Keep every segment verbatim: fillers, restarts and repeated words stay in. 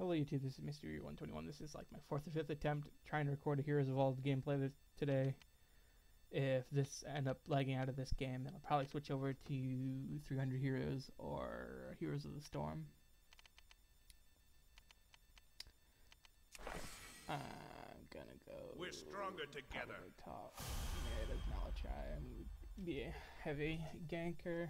Hello YouTube, this is Mystery one twenty-one. This is like my fourth or fifth attempt trying to record a Heroes Evolved gameplay th today. If this end up lagging out of this game, then I'll probably switch over to three hundred Heroes or Heroes of the Storm. I'm gonna go. We're stronger together. Top mid as Malachai. I'm gonna be a heavy ganker.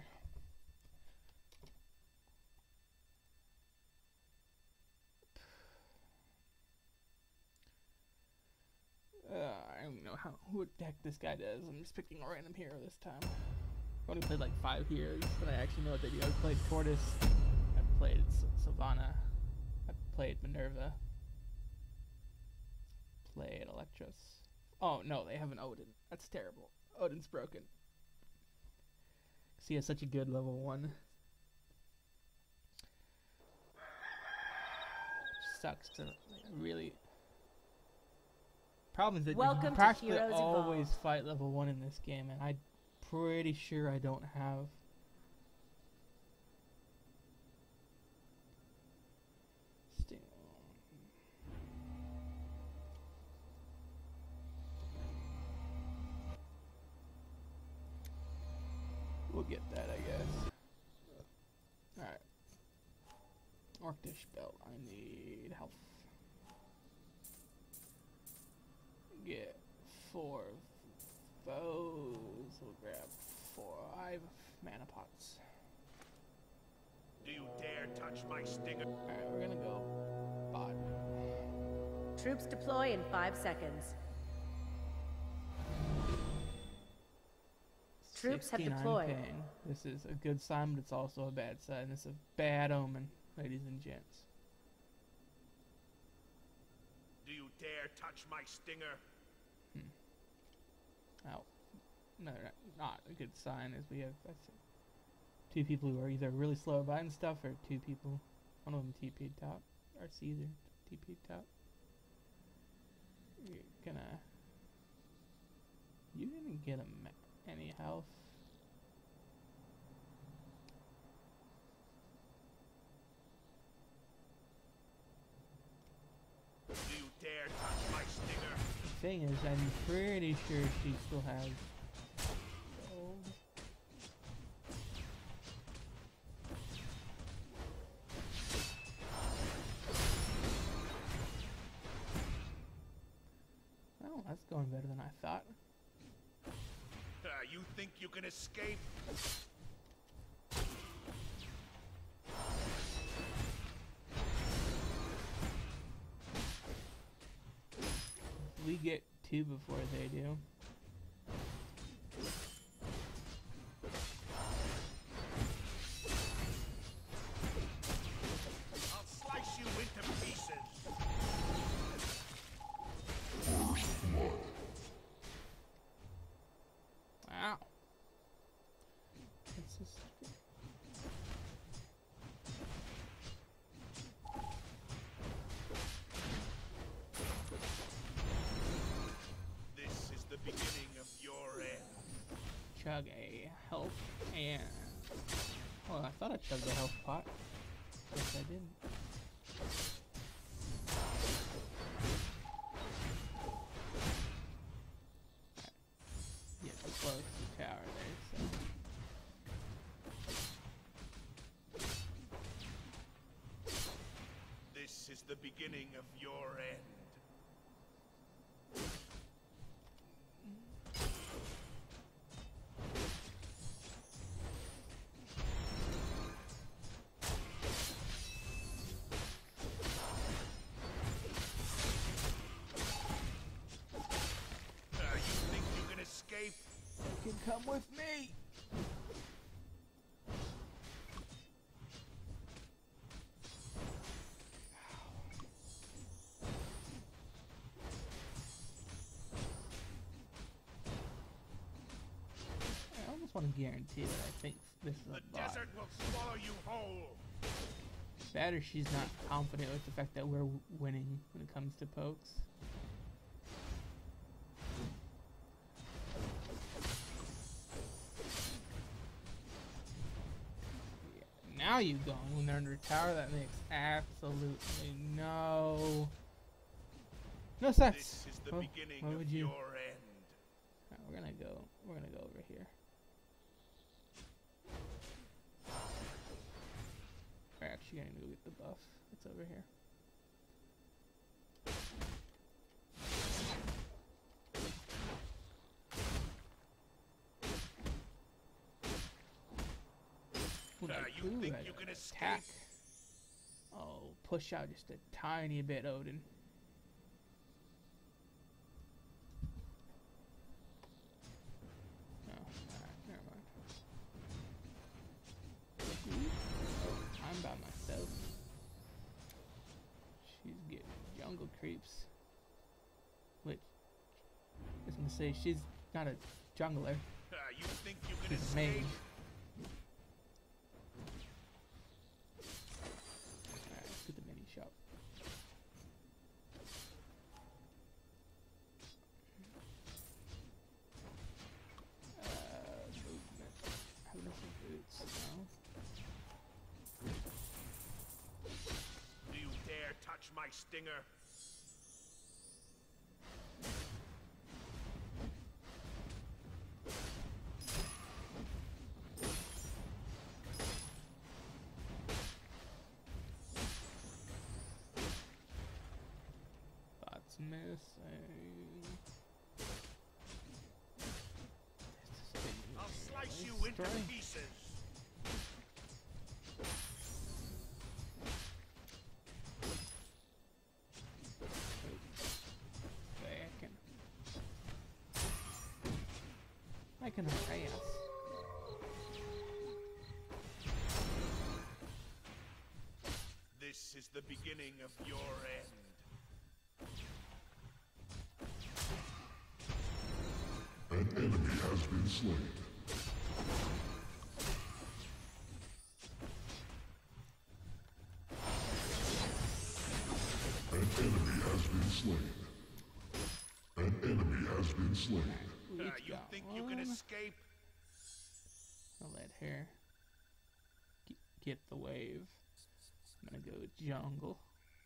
Uh, I don't even know how what the heck this guy does. I'm just picking a random hero this time. I've only played like five heroes, but I actually know what they do. I've played Tortoise, I've played S Sylvana, I've played Minerva, played Electros. Oh no, they have an Odin. That's terrible. Odin's broken. Cause he has such a good level one. Sucks to like, really. Problem is that Welcome you can to practically Heroes always Evolved. fight level one in this game, and I'm pretty sure I don't have. Sting. We'll get that, I guess. Alright. Orcish belt. I need health. Get four of those. We'll grab five mana pots. Do you dare touch my stinger? Alright, we're gonna go bot. Troops deploy in five seconds. Troops have sixty-nine deployed. ping. This is a good sign, but it's also a bad sign. This is a bad omen, ladies and gents. Do you dare touch my stinger? Oh, no, not a good sign as we have that's two people who are either really slow at buying stuff or two people, one of them T P'd top, or Caesar T P'd top. You're gonna, you didn't get a, any health. Do you dare touch my stinger? The thing is, I'm pretty sure she still has gold. Oh, that's going better than I thought. Uh, you think you can escape? We get two before they do. I'll slice you into pieces. Ow. It's just... This is the beginning of your end. Chug a health and... Oh, I thought I chugged a health pot. Guess I didn't. Yeah, close the tower there, so... This is the beginning of your end. Uh, you think you can escape? You can come with me! I almost want to guarantee that I think this is The a bot. desert will swallow you whole. Bad or she's not confident with the fact that we're w winning when it comes to pokes. Yeah, now you going when they're under tower? That makes absolutely no no sense. This is the Well, beginning why of would you? your end. Alright, we're gonna go. We're gonna go over here. We're actually gonna go get the buff. It's over here. Ooh, Uh, that- you ooh, think that you can escape? attack. Oh, push out just a tiny bit, Odin. No, alright, never mind. Ooh, I'm by myself. She's getting jungle creeps. Which, I was gonna say, she's not a jungler. Uh, you think you can She's a escape? mage. Alright, let's get the mini shop. Uh, movement. Have enough of boots now. Do you dare touch my stinger? That's missing. This has been I'll slice really you into strange. pieces. Back and I can harass. This is the beginning of your end. An enemy has been slain. An enemy has been slain. An enemy has been slain. Ooh, Uh, each you got think you can one. escape? I'll let her g- get the wave. I'm gonna go jungle.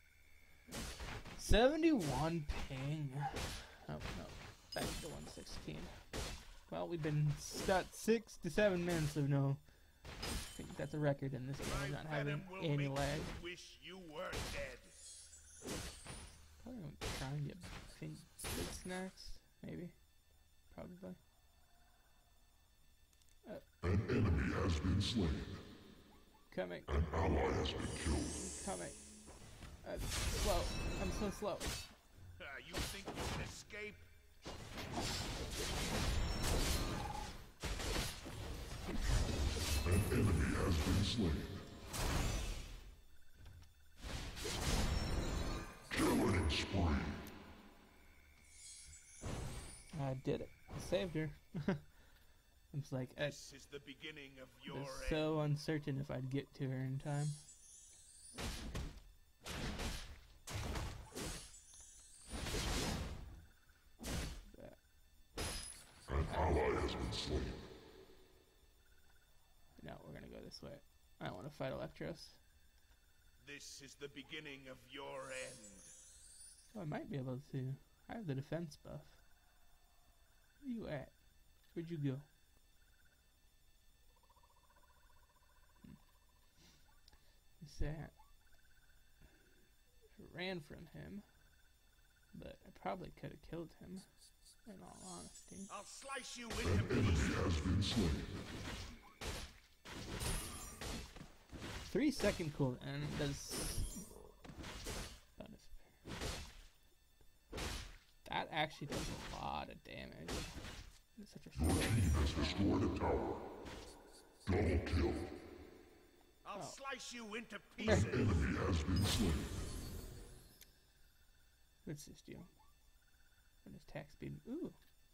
seventy-one ping. Oh no, back to one sixteen. Well, we've been stuck six to seven minutes of no. I think that's a record in this game, My of not having venom will any make lag. you wish you were dead. Probably gonna try and get, I think, big snacks, maybe, probably. An enemy has been slain. Coming, An ally has been killed. coming. Uh, slow. I'm so slow. Uh, you think you can escape? An enemy has been slain. Killing spree. I did it. I saved her. I was like, I This is the beginning of your was end. so uncertain if I'd get to her in time. An ally has been slain. No, we're gonna go this way. I don't want to fight Electros. This is the beginning of your end. Oh, I might be able to. I have the defense buff. Where you at? Where'd you go? Hmm. What's that? I ran from him, but I probably could have killed him, in all honesty. I'll slice you An into enemy pieces. has been slain. Three second cooldown does. That actually does a lot of damage. It's such a Your short. team has destroyed a tower. Double kill. I'll Oh. slice you into An pieces. enemy has been slain. What's this do? Bonus attack speed. Ooh.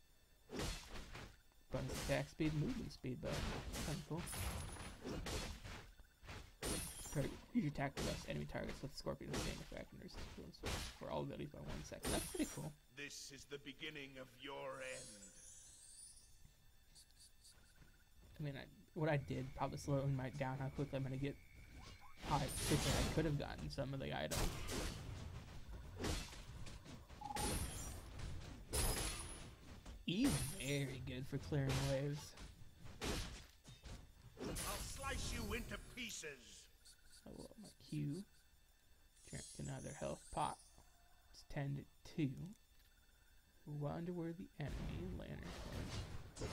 Bonus attack speed, movement speed, though. Kind of cool. Target. Use your attack to rest enemy targets with Scorpion the same effect and resist wounds for all abilities by one second. That's pretty cool. This is the beginning of your end. I mean, I, what I did probably slowing my down how quickly I'm gonna get I think I could have gotten some of the items. He's very good for clearing waves. I'll slice you into pieces. Level up my Q. Drink another health pot. It's ten to two. Wonder where the enemy lantern was.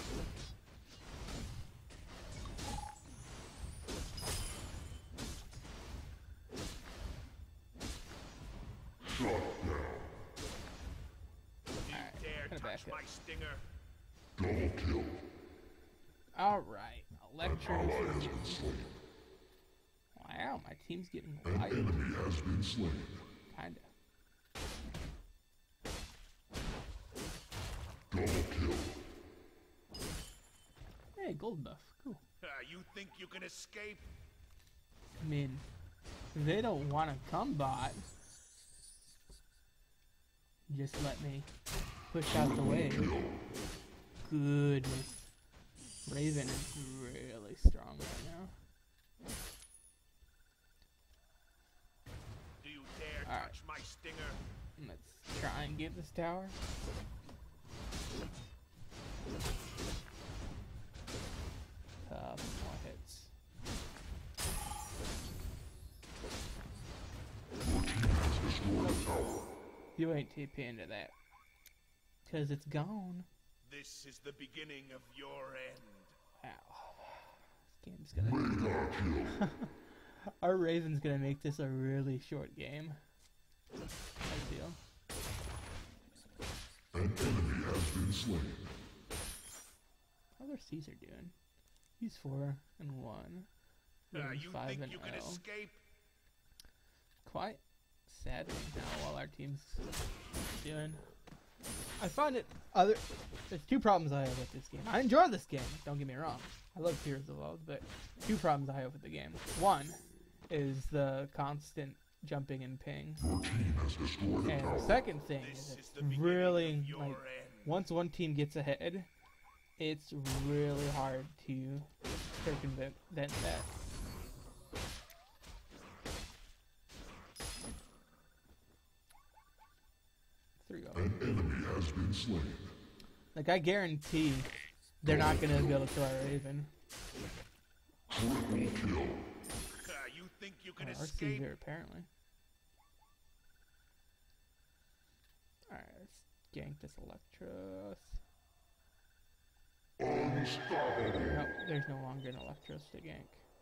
Shut down. Do you dare gonna back touch up. my stinger? Double kill. Alright, Ally Electro. has been slain. Wow, my team's getting An light. enemy has been slain. Kinda. Double kill. Hey, gold buff. Cool. Uh, you think you can escape? I mean, they don't want to come bot. Just let me push out the way. Goodness. Raven is really strong right now. Do you dare All right. touch my stinger? Let's try and get this tower. Couple more hits. Your team has destroyed a tower. You ain't T P into that. Cause it's gone. This is the beginning of your end. Wow. This game's gonna... Mega kill. Our Raven's gonna make this a really short game. I feel. An enemy has been slain. How's our Caesar doing? He's four and one. Uh, Raven's you five think and you can oh. escape? Quite saddening now while our team's doing. I find it other. There's two problems I have with this game. I enjoy this game. Don't get me wrong. I love Heroes of the World, but two problems I have with the game. One is the constant jumping and ping, Your team has destroyed a and tower. the second thing This is is it's the beginning really of your like end. once one team gets ahead, it's really hard to circumvent that. Three go. An enemy has been slain. Like I guarantee they're not gonna be able to kill our Raven. Triple kill. Uh, you think you can Or escape? Caesar, apparently. Alright, let's gank this Electros. Unstoppable. No, there's no longer an Electros to gank.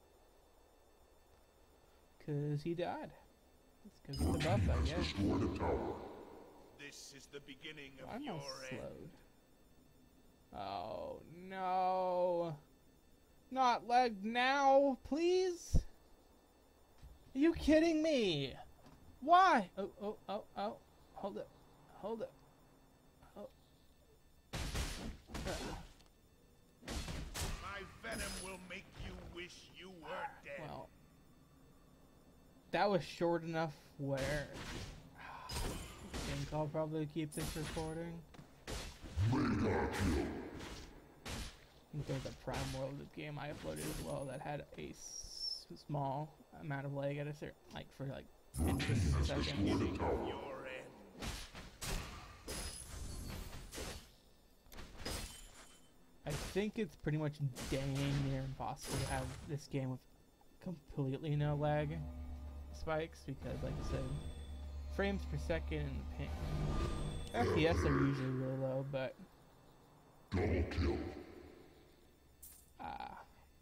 Cause he died. It's cause of the buff, I Has guess. destroyed a tower. This is the beginning of I'm your all end. slowed. Oh no. Not leg now, please? Are you kidding me? Why? Oh, oh, oh, oh. Hold it. Hold it. Oh. My venom will make you wish you were dead. Well, that was short enough where I think I'll probably keep this recording. Mega kill. I think there's a Prime World game I uploaded as well that had a s small amount of lag at a certain, like for like ten to fifteen seconds. Destroyed a tower. Your end. I think it's pretty much dang near impossible to have this game with completely no lag spikes because, like I said, frames per second and the ping. F P S are usually really low, but Double kill. ah,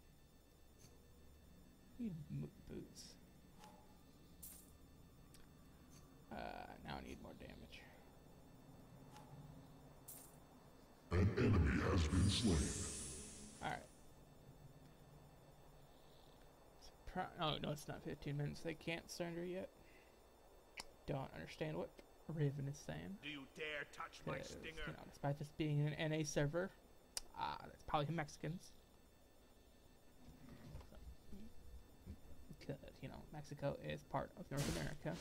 need mo- boots. Uh, now I need more damage. An enemy has been slain. Alright. Oh, no, it's not fifteen minutes. They can't surrender yet. Don't understand what Raven is saying. Do you dare touch my 'Cause, stinger? you know, despite this being an N A server, ah, that's probably Mexicans. Because, you know, Mexico is part of North America.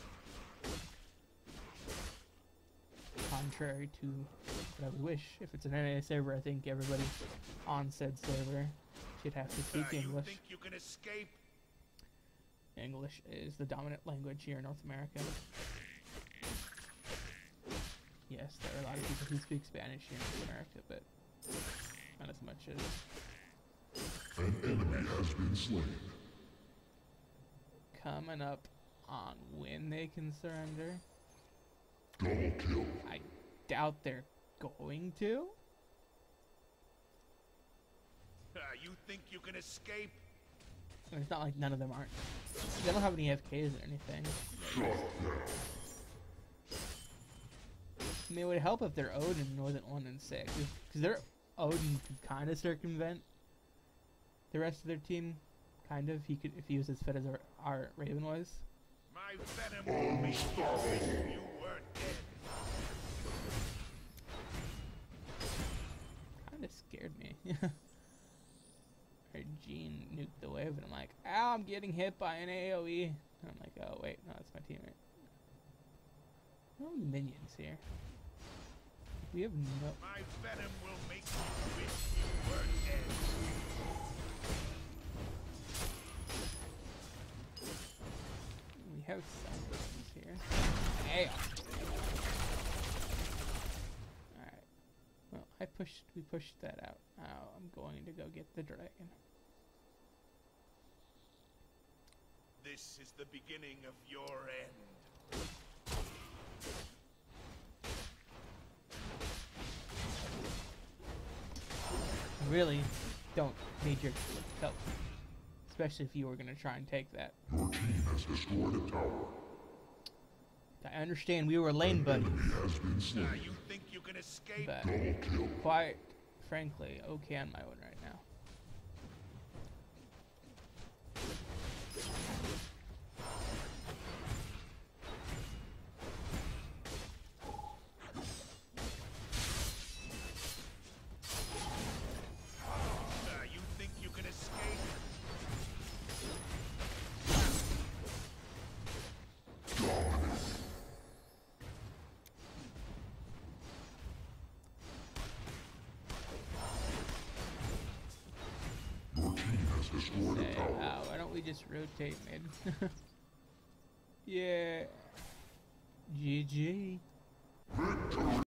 Contrary to what I would wish. If it's an N A server, I think everybody on said server should have to Uh, speak you English. think you can escape? English is the dominant language here in North America. Yes, there are a lot of people who speak Spanish here in North America, but not as much as An enemy has been slain. coming up on when they can surrender. Double kill. I doubt they're going to. Uh, you think you can escape? I mean, it's not like none of them aren't. They don't have any F Ks or anything. Shut down. I mean, it would help if they're Odin more than one and six, because their Odin could kind of circumvent the rest of their team. Kind of. He could, if he was as fit as our, our Raven was. My venom will make you wish you were dead. Kind of scared me. Our Jean nuked the wave, and I'm like, ow, I'm getting hit by an A O E. And I'm like, oh wait, no, that's my teammate. No minions here. We have no. My venom will make you wish you were dead. We have some minions here. Damn. Alright. Well, I pushed. We pushed that out. Now I'm going to go get the dragon. This is the beginning of your end. Really don't need your help. Especially if you were going to try and take that. Your team has destroyed a tower. I understand we were lane buddies, Enemy has been Uh, slain. you think you can escape? but Double kill. quite frankly, okay on my own right now. Uh, you think you can escape? Your team has destroyed a Hey, tower. uh, why don't we just rotate mid? Yeah. G G. Victory.